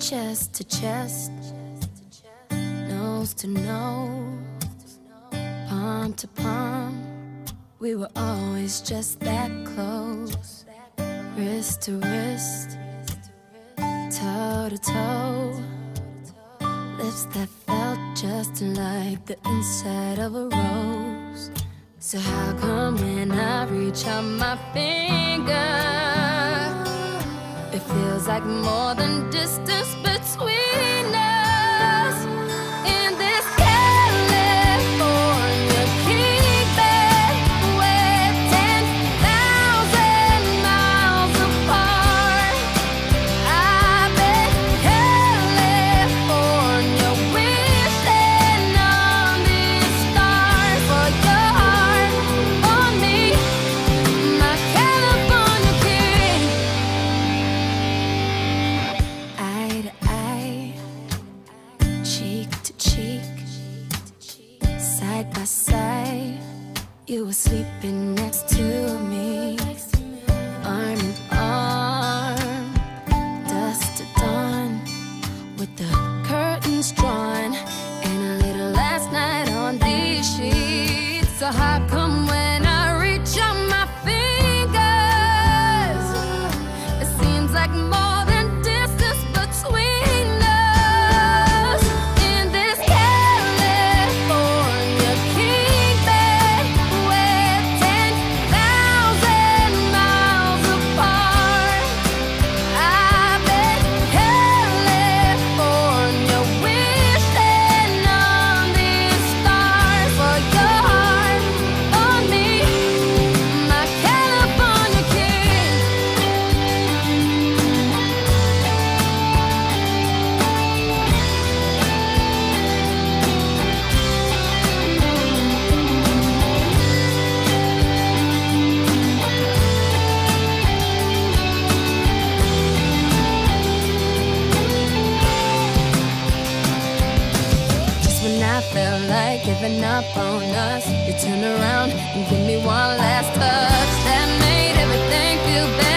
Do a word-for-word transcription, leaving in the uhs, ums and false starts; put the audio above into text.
chest to chest, nose to nose, palm to palm. We were always just that close, wrist to wrist, toe to toe, lips that felt just like the inside of a rose. So how come when I reach out my finger, it feels like more than distance between us? In this California king bed, we're ten thousand miles apart. I bet California wishing on these stars for your heart, for me, my California king. Eye to eye, cheek to cheek, side by side, you were sleeping next to me, arm in arm, dusk to dawn, with the curtains drawn, and a little last night on these sheets. So how come when I reach out my fingers, it seems like more than distance between us? In this California king bed, we're ten thousand miles apart. I bet California wishing on these stars for your heart, for me, my California king. Just when I felt like giving up on us, you turned around and give me one last touch that made everything feel better.